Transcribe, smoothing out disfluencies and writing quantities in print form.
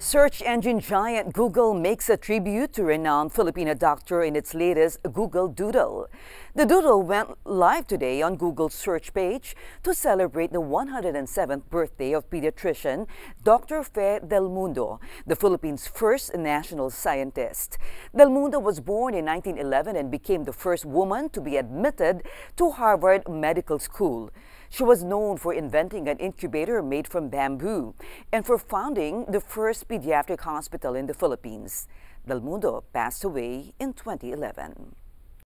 Search engine giant Google makes a tribute to renowned Filipina doctor in its latest Google Doodle. The Doodle went live today on Google's search page to celebrate the 107th birthday of pediatrician Dr. Del Mundo, the Philippines' first national scientist. Del Mundo was born in 1911 and became the first woman to be admitted to Harvard Medical School. She was known for inventing an incubator made from bamboo and for founding the first pediatric hospital in the Philippines. Del Mundo passed away in 2011.